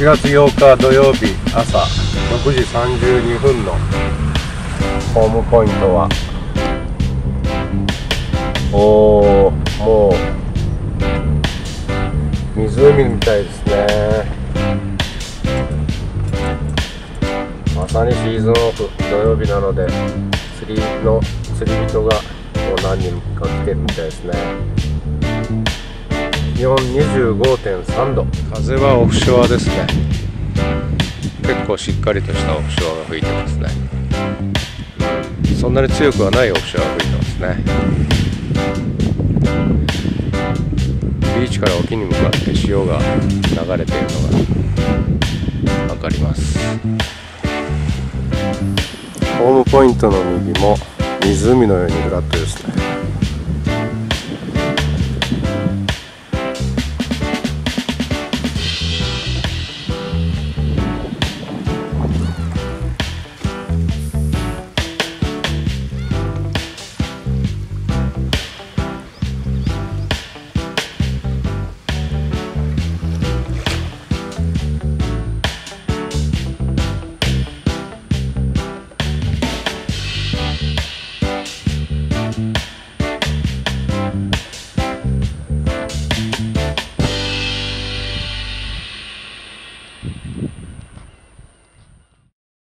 4月8日土曜日朝6時32分のホームポイントはもう湖みたいですね。まさにシーズンオフ土曜日なので釣り人がもう何人か来てるみたいですね。気温 25.3 度、風はオフショアですね。結構しっかりとしたオフショアが吹いてますね。そんなに強くはないオフショアが吹いてますね。ビーチから沖に向かって潮が流れているのが分かります。ホームポイントの右も湖のようにフラットですね。